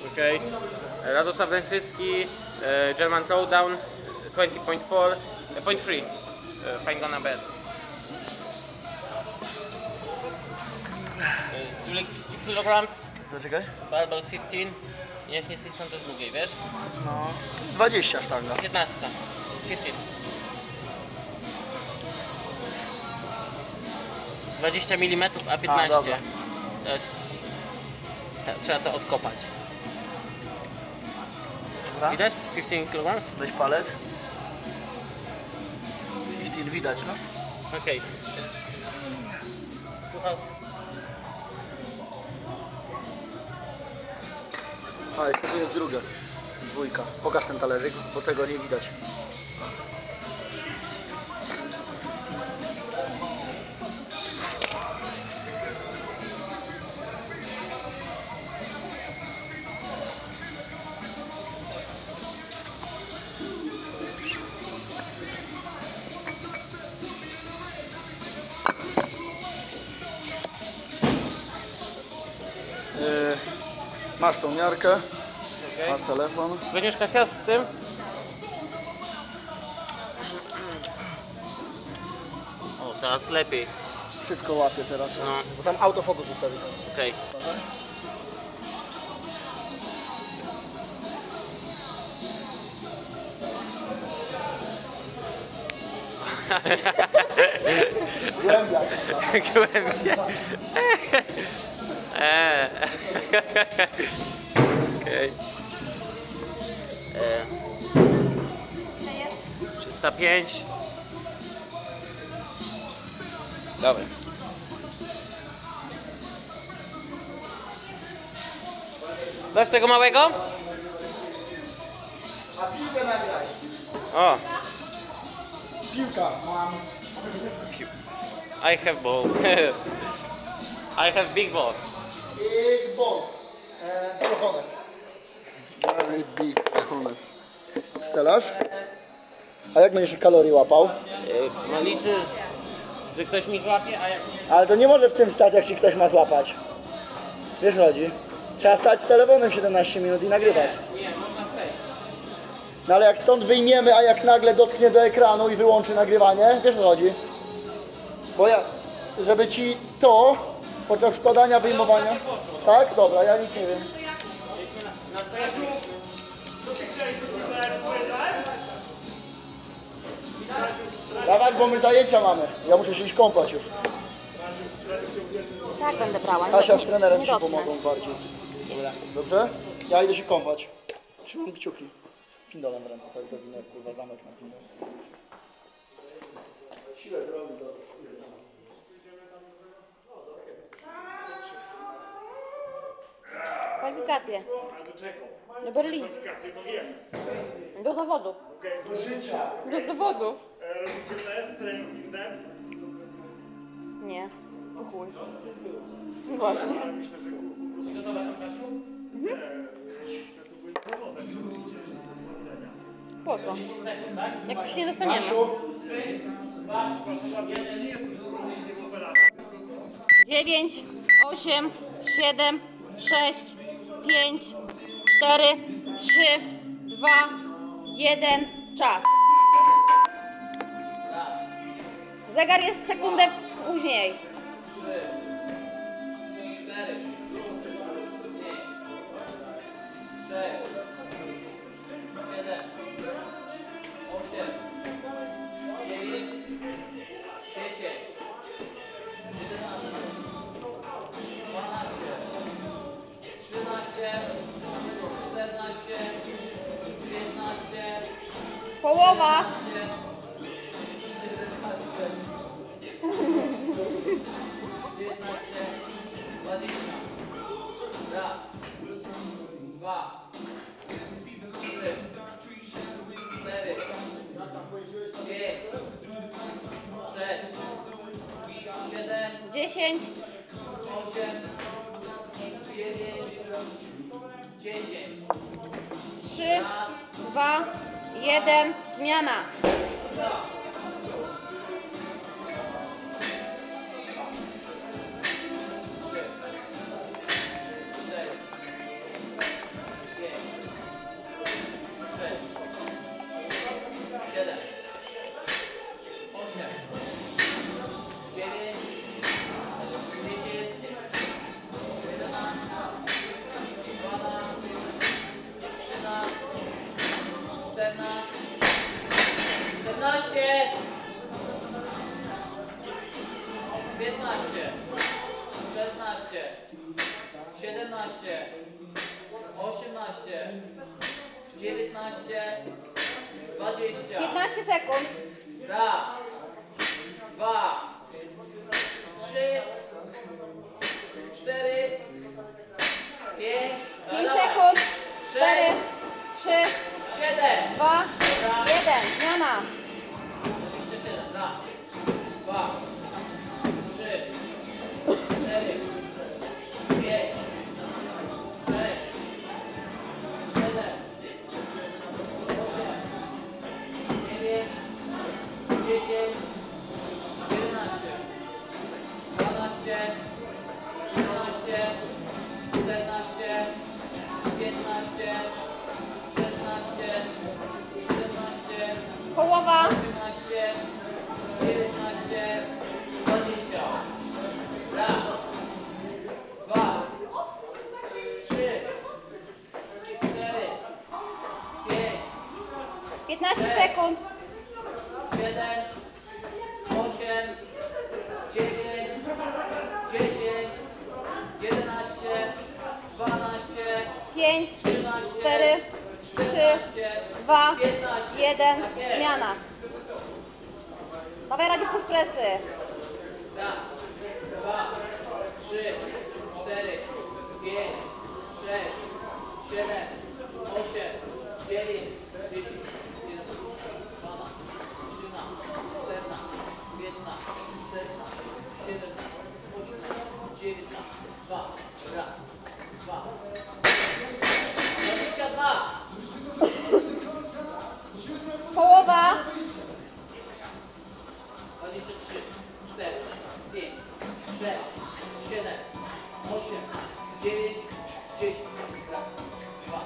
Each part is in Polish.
Okay. Radosław Ręczycki, German Throwdown, 20.3, fine gonna bed. Julek, kilograms? Zaczekaj. Barbell 15. Jak jesteś tam też długiej, wiesz? No, 20 sztanga. 15. 15. 20 mm, a 15. dobra. To jest, trzeba to odkopać. Dobra. Widać? 15 kg? Weź palec. 15 widać, no. Okej. A, jeszcze tu jest druga. Dwójka. Pokaż ten talerzyk, bo tego nie widać. Masz tą miarkę, Okay. masz telefon. Będziesz Kasia z tym? O, teraz lepiej. Wszystko łapie teraz, No. bo tam autofokus ustawi. Okej. Głębia. Głębie. Okej. 305. Dobra. Dasz tego małego? A piłkę nagraj. O, Piłka mam. I have ball. I have big ball. Big ball. Cojones. Very big cojones. Stelaż? A jak będziesz kalorii łapał? No liczy, że ktoś mi złapie, a jak nie... Ale to nie może w tym stać, jak się ktoś ma złapać. Wiesz, chodzi? Trzeba stać z telefonem 17 minut i nagrywać. Nie, można przejść. No ale jak stąd wyjmiemy, a jak nagle dotknie do ekranu i wyłączy nagrywanie, wiesz, co chodzi? Bo ja, żeby ci to podczas składania, wyjmowania... Tak? Dobra, ja nic nie wiem. Dawaj, bo my zajęcia mamy. Ja muszę się iść kąpać już. Tak, będę brała. Kasia z trenerem nie ci dotknę. pomogą bardziej. Dobrze? Ja idę się kąpać. Trzymam kciuki. Z pindolem w ręce, tak zawinę, kurwa, zamek na pindol. Siłę zrobi, dobrze. Kwalifikacje. Do czego? Do Berlina. Kwalifikacje to wiem. Do zawodów. Okej, do życia. Do zawodów. Robicie test, trening wstęp, Nie. O chuj. No właśnie. ale myślę, że Gotowa do czasu? te co były na zawodach, że robicie jeszcze do sprawdzenia. Po co? 10 sekund, tak? Jak już się nie dostaniemy. Kasiu, 9, 8, 7, 6, 5, 4, 3, 2, 1, czas. Zegar jest sekundę później. 4, 5, 6, 7, 8, 9, 10, 11, 13, 14, 15, Połowa. 20. Raz, dwa, 3, 4, 5, 6, 7, 10, 8, 9, 10. 3, 2, 1, zmiana. 18, 19, 20. 15 sekund. Raz, dwa, 3, 4, 5, 5 sekund. 4, 3, 7. 2, 1. Zmiana. Raz, dwa, 3, 4, 5, 6, 7, 9, 10, 11, 12, 13, 14, 15, 16, 17, Połowa. 18, 19, 20. Raz, dwa, 3, 4, 5, 15 sekund. 7, 8, 9, 10, 11, 12, 5, 13, 4, 3, 2, 1. Zmiana. Dawaj, Radziu, push presy. Raz, dwa, 3, 4, 5, 6, 7, 8, 9, 10, 11, 12, 13, 14, 15, 16, 17, 18, 19, 2, raz, dwa, 22. Połowa. 23, 4, 5, 6, 7, 8, 9, 10. Raz, dwa,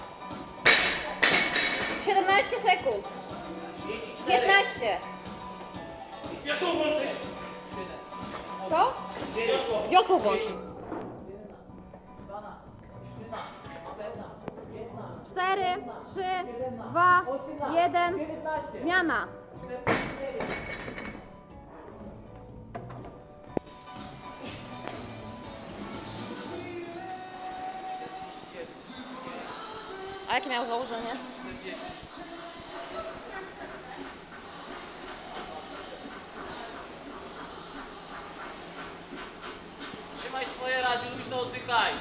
17 sekund. 34, 15. Wiosło włączyć! 7, Co? 9, Wiosło włącz. 11, 12, 13, 14, 15, 4, 3, 2, 1. 19, Zmiana. 49. A jakie miał założenie? Trzymaj swoje, Radziu, luźno oddychaj.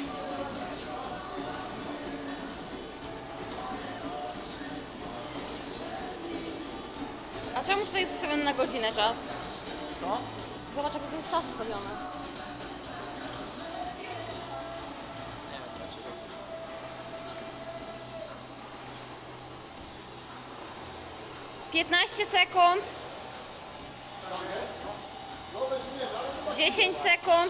A czemu tutaj jest ustawiony na godzinę czas? Co? Zobacz, jaki tu jest czas ustawiony. Piętnaście sekund. 10 sekund.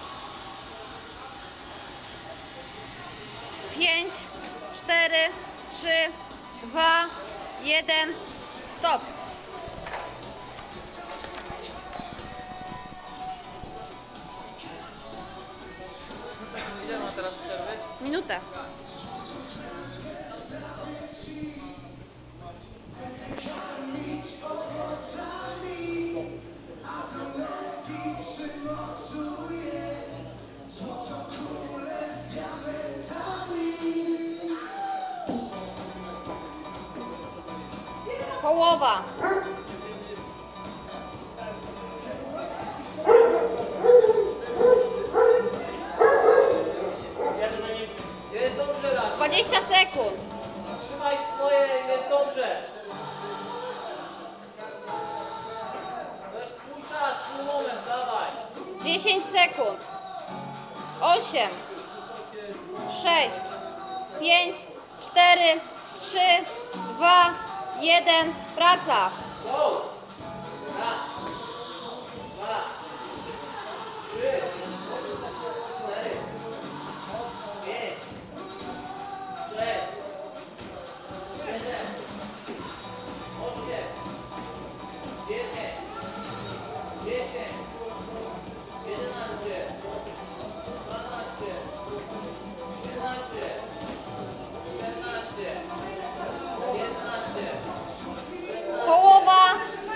5, 4, 3, 2, 1. Stop. Ile ma teraz przerwy? Minutę. Połowa. Jadę na Niemcy. Jest dobrze, Radziu. 20 sekund. Trzymaj swoje, jest dobrze. To jest twój czas, twój moment, dawaj. 10 sekund. 8, 6, 5, 4, 3, 2, 1. Praca. Go! Raz, dwa, 3, 4, 5, 6, 7, 8, 9, 10, 11, 12, 13, 14, 15, Połowa. 16,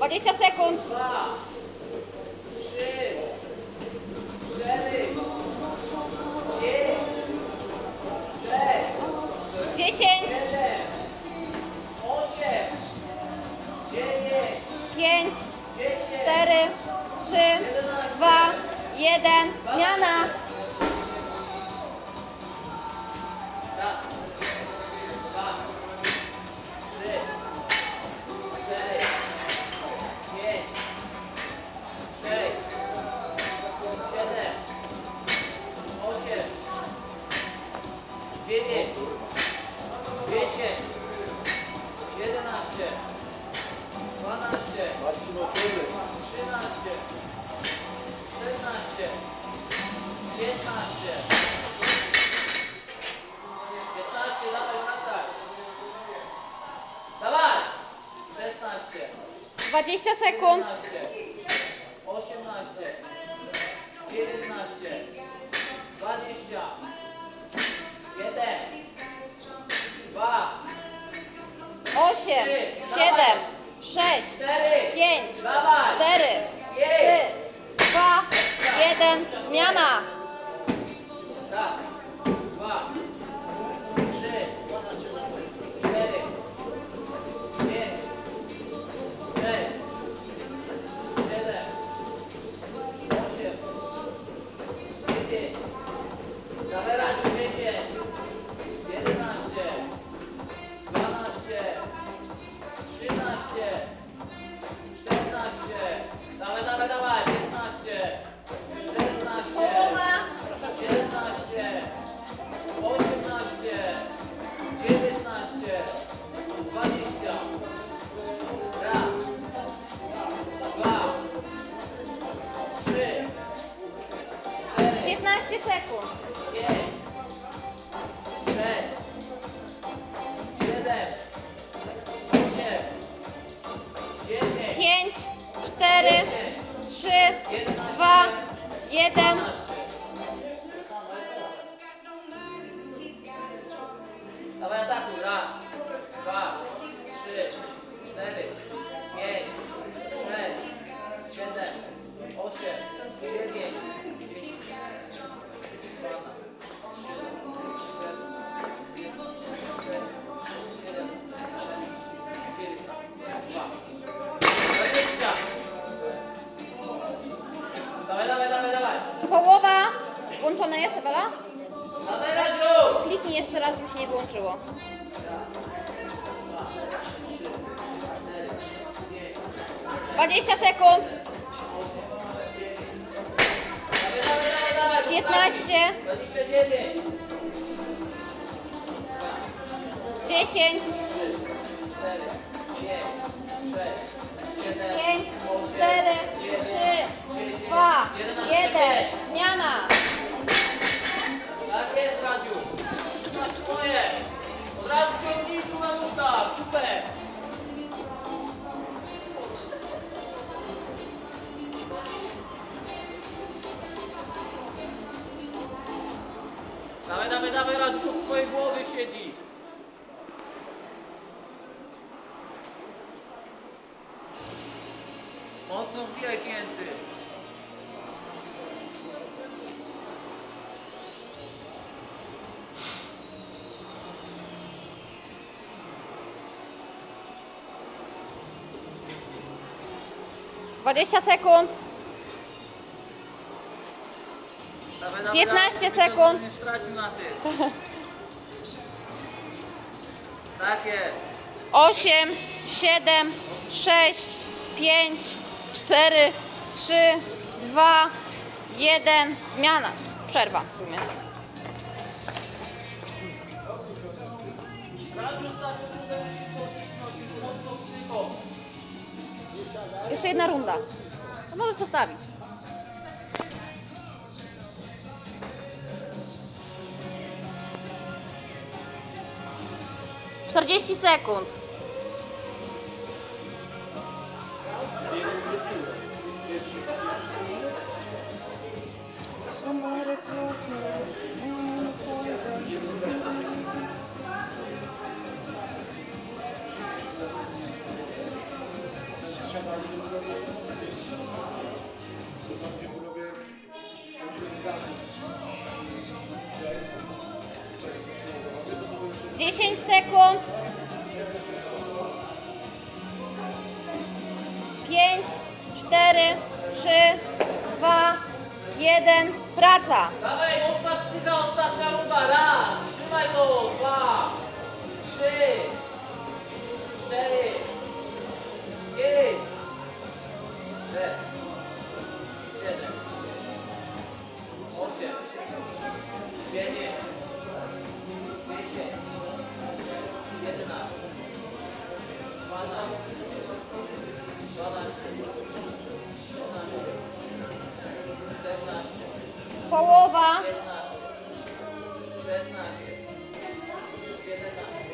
20 sekund. 2, 3, 4, 5, 6, 10, 7, 8, 9, 5, 10, 4, 3, 2, 1. Zmiana. raz, 2, 3, 4, 5, 6, 7, 8, 9, 10, 11, 12, 13, 14, 15, 15, dawaj, wracaj. Dawaj! 16, 20 sekund. 17, 18, 19, 20, 1, 2, 8, 7, 6, 4, 5, dawaj! 4, 3, 2, 1. Zmiana. Raz, 2, 3, 4, 5, 6, 7, 8, 9, dawaj Radziu, 10, 11, 12, 13, 14, dawaj, dawaj, dawaj, 15, 16, Połowa. 17, 18, 19, 20. Raz, 2, 3, 4, 15 sekund. 5, 6, 7, 8, 9, 5, 4, 3, 2, 1. Dawaj atakuj. Raz, 2, 3, 4, 5, 6, 7, 8, 9, 10, 20. Dawaj, dawaj, dawaj, dawaj. Połowa. Włączone jest, Ewela? Dawaj, Radziu! Kliknij jeszcze raz, żeby się nie wyłączyło. 20 sekund. 15, 29, 10, 5, 4, 3, 2, 1. Zmiana. Tak jest, Radziu. Trzymasz swoje. Od razu ciągnij tu na nóżkach. Super. Dawaj, dawaj, dawaj, Radziu, to w twojej głowie siedzi. Mocno wbijaj pięty. Dwadzieścia sekund. Dawaj, dawaj, 15 dawaj, sekund. żeby nie stracił na tym. Tak jest. 8, 7, 6, 5, 4, 3, 2, 1. Zmiana. Przerwa w sumie. Radziu, ostatnio rundę musisz pocisnąć już mocno psycho. Jeszcze jedna runda. To możesz postawić. Czterdzieści sekund. siadanie, to robię jeszcze mocniej. To bardziej robię zarzut. 10 sekund. 5, 4, 3, 2, 1. Praca. Dawaj, mocna psycha, ostatnia runda. Raz, trzymaj to. 2, 3, 4, 5, 6, 7, 8, 9, 10, 11, 12, 14, Połowa. 15, 16, 17,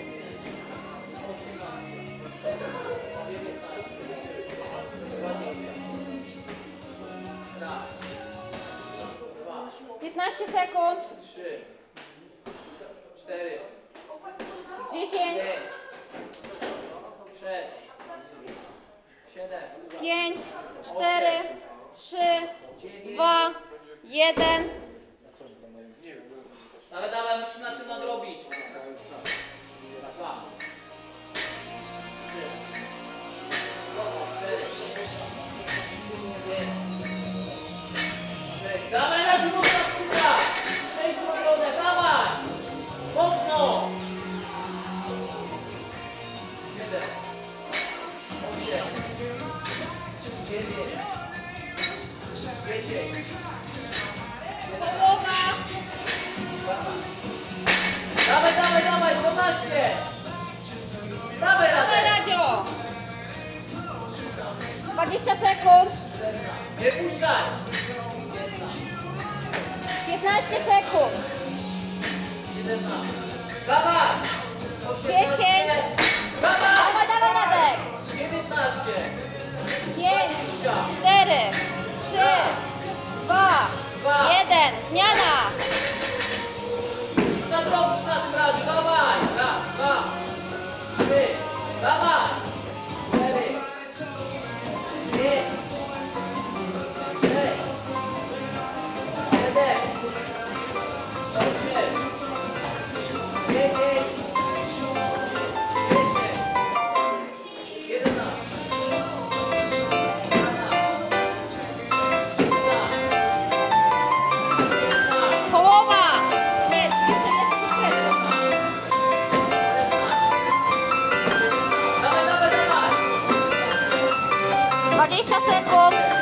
15 sekund. 3, 4, 10, 5, 6, 7, 5, 4, 3, 2, 1. Dawaj, dawaj, musisz na tym nadrobić. 2, 3, 4, 5, 6. Dawaj, Radziu, mocna psycha! 6 zrobione, dawaj! Mocno! 7, 8, 9, 10, Połowa. Dawaj, dawaj, dawaj, 12! Dawaj, Dawaj, Radek! Radzio. 20 sekund. Nie puszczaj! 15 sekund. 11. Dawaj! 10. Dawaj! Dawaj, dawaj, Radek. 19. 5, 4, 3, 2, 1. Zmiana. Nadrobisz na tym razie, dawaj! Raz, 2, 3, dawaj! 4, 5, 6, 7, 8, 9, 10, 11, 12, Połowa. Nie, jeszcze bez stresu. dawaj, dawaj, dawaj! 20 sekund.